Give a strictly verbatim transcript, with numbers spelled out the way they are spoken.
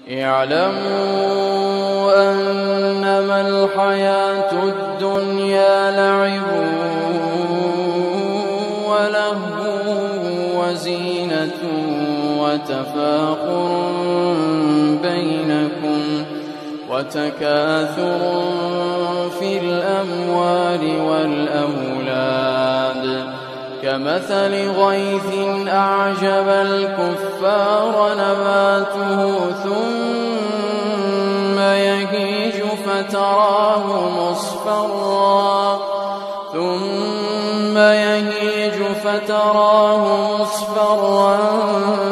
اعلموا أنما الحياة الدنيا لعب ولهو وزينة وتفاخر بينكم وتكاثر في الأموال والأولاد كمثل غيث أعجب الكفار نباته ثم يهيج فتراه مصفرا ثم يهيج فتراه مصفرا